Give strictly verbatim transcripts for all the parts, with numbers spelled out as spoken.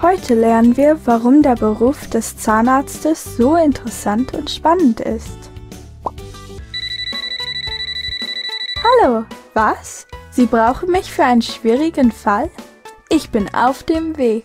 Heute lernen wir, warum der Beruf des Zahnarztes so interessant und spannend ist. Hallo, was? Sie brauchen mich für einen schwierigen Fall? Ich bin auf dem Weg.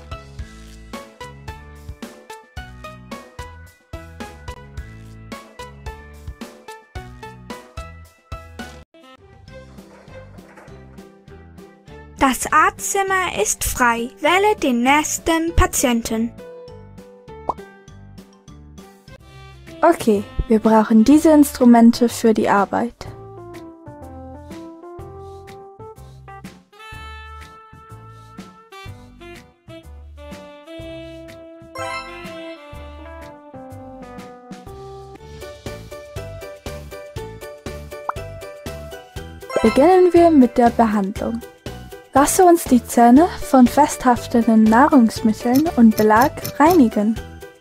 Das Arztzimmer ist frei. Wähle den nächsten Patienten. Okay, wir brauchen diese Instrumente für die Arbeit. Beginnen wir mit der Behandlung. Lasse uns die Zähne von festhaftenden Nahrungsmitteln und Belag reinigen.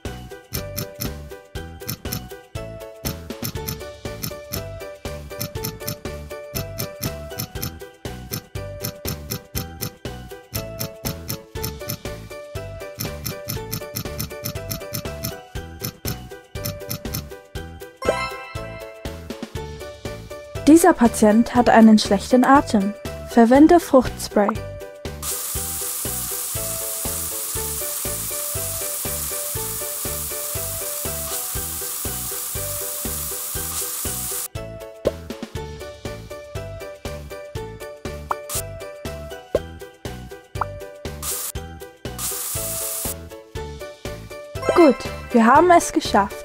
Dieser Patient hat einen schlechten Atem. Verwende Fruchtspray. Gut, wir haben es geschafft.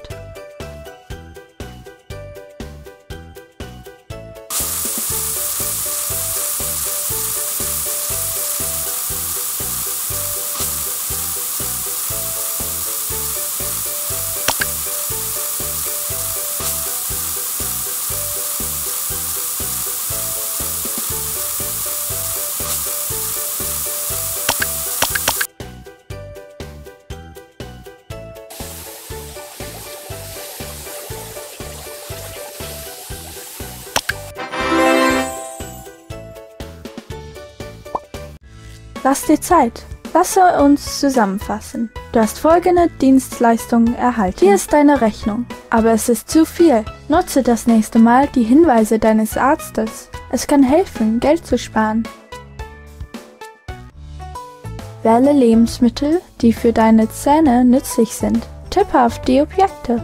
Lass dir Zeit. Lasse uns zusammenfassen. Du hast folgende Dienstleistungen erhalten. Hier ist deine Rechnung. Aber es ist zu viel. Nutze das nächste Mal die Hinweise deines Arztes. Es kann helfen, Geld zu sparen. Wähle Lebensmittel, die für deine Zähne nützlich sind. Tippe auf die Objekte.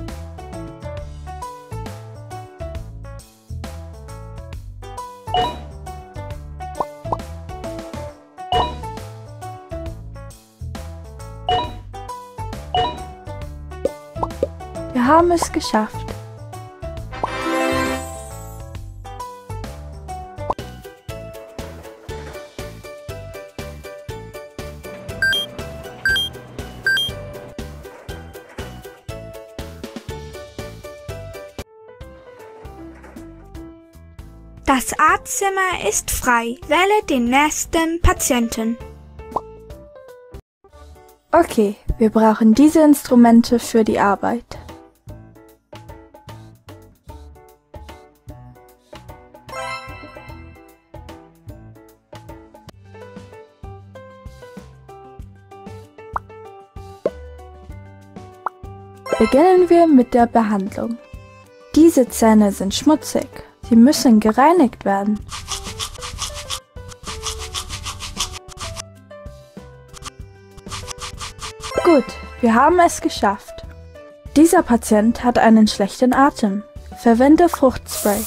Wir haben es geschafft. Das Arztzimmer ist frei. Wähle den nächsten Patienten. Okay, wir brauchen diese Instrumente für die Arbeit. Beginnen wir mit der Behandlung. Diese Zähne sind schmutzig. Sie müssen gereinigt werden. Gut, wir haben es geschafft. Dieser Patient hat einen schlechten Atem. Verwende Fruchtspray.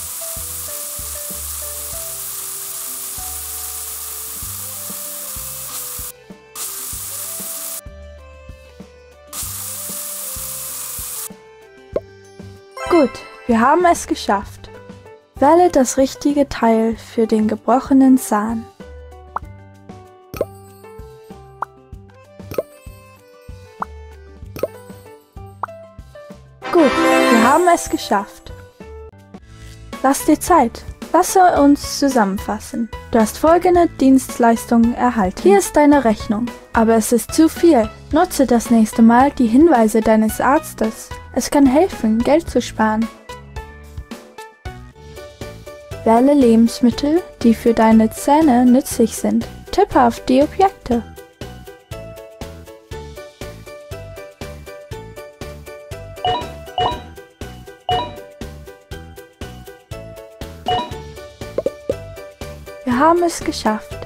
Gut, wir haben es geschafft. Wähle das richtige Teil für den gebrochenen Zahn. Gut, wir haben es geschafft. Lass dir Zeit. Lasse uns zusammenfassen. Du hast folgende Dienstleistungen erhalten. Hier ist deine Rechnung. Aber es ist zu viel. Nutze das nächste Mal die Hinweise deines Arztes. Es kann helfen, Geld zu sparen. Wähle Lebensmittel, die für deine Zähne nützlich sind. Tippe auf die Objekte. Wir haben es geschafft.